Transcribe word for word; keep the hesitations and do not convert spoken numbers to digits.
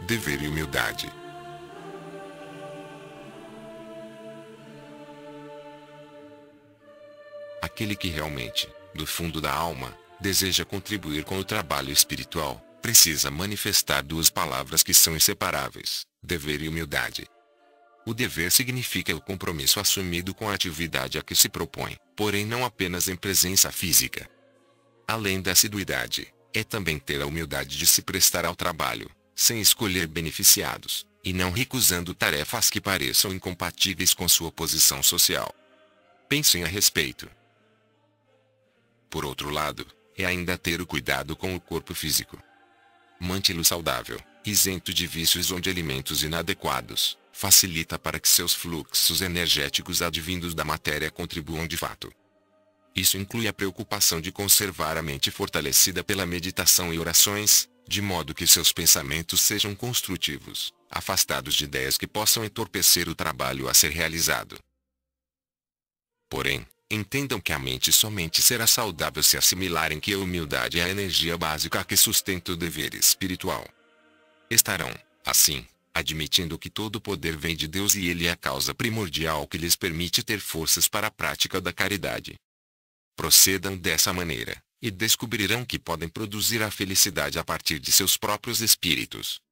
dever e humildade. Aquele que realmente, do fundo da alma, deseja contribuir com o trabalho espiritual, precisa manifestar duas palavras que são inseparáveis: dever e humildade. O dever significa o compromisso assumido com a atividade a que se propõe, porém não apenas em presença física. Além da assiduidade, é também ter a humildade de se prestar ao trabalho, sem escolher beneficiados, e não recusando tarefas que pareçam incompatíveis com sua posição social. Pensem a respeito. Por outro lado, é ainda ter o cuidado com o corpo físico. Mantê-lo saudável, isento de vícios ou de alimentos inadequados, facilita para que seus fluxos energéticos advindos da matéria contribuam de fato. Isso inclui a preocupação de conservar a mente fortalecida pela meditação e orações, de modo que seus pensamentos sejam construtivos, afastados de ideias que possam entorpecer o trabalho a ser realizado. Porém, entendam que a mente somente será saudável se assimilarem que a humildade é a energia básica que sustenta o dever espiritual. Estarão, assim, admitindo que todo o poder vem de Deus e Ele é a causa primordial que lhes permite ter forças para a prática da caridade. Procedam dessa maneira, e descobrirão que podem produzir a felicidade a partir de seus próprios espíritos.